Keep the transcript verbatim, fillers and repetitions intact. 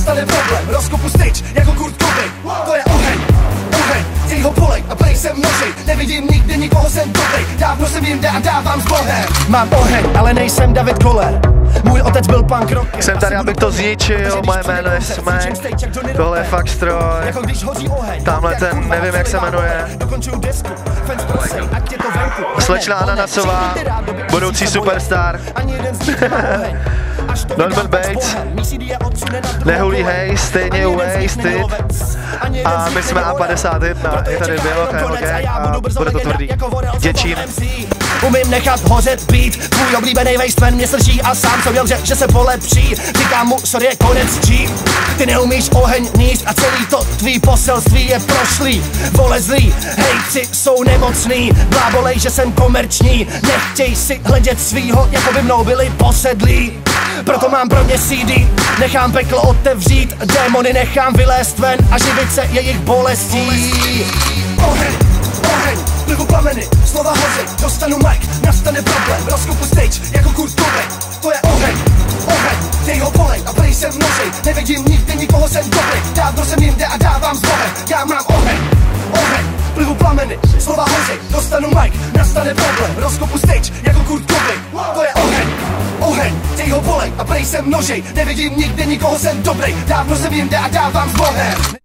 nastane problém. Rozkopu styč jako Kurt Cobain. To je oheň, oheň, děj ho polej a brej jsem nožej. Nevidím nikdy nikoho, jsem dobrý, dávno jsem jinde a dávám s Bohem. Mám oheň, ale nejsem David Koller. Můj otec byl punk rocker. Jsem tady, abych to zničil, moje jméno je Smack. Tohle je fakt stroj. Tamhle ten, nevím jak se jmenuje. Slečna Ananasová, budoucí superstar. Norman Bates, nehulí hej, stejně wasted. A my jsme A padesát jedna, je tady bylo K G a bude to tvrdý. Děčín. Umím nechat hořet beat, tvůj oblíbený wasteman mě slyší a sám co měl řek, že se polepší. Říkám mu, sorry, je konec dřív. Ty neumíš oheň níst a celý to tvý poselství je prošlý. Vole zlý, hejtci jsou nemocný, blábolej, že jsem komerční. Nechtěj si hledět svýho, jako by mnou byli posedlí. Proto mám pro ně C D, nechám peklo otevřít, démony nechám vylézt ven a živit se jejich bolestí. Oheň, oheň, plivu plameny, slova hořej, dostanu mic, nastane problém. Rozkopu stage jako Kurt Cobain. To je oheň, oheň, děj ho polej a brej jsem nožej. Nevidím nikdy nikoho, jsem dobrý, dávno jsem jinde a dávám s Bohem. Já mám oheň, oheň, plivu plameny, slova hořej, dostanu mic, nastane problém. Rozkopu stage jako Kurt Cobain. To je oheň, oheň, děj ho polej a brej jsem nožej. Nevidím nikdy nikoho, jsem dobrý, dávno jsem jinde a dávám s Bohem.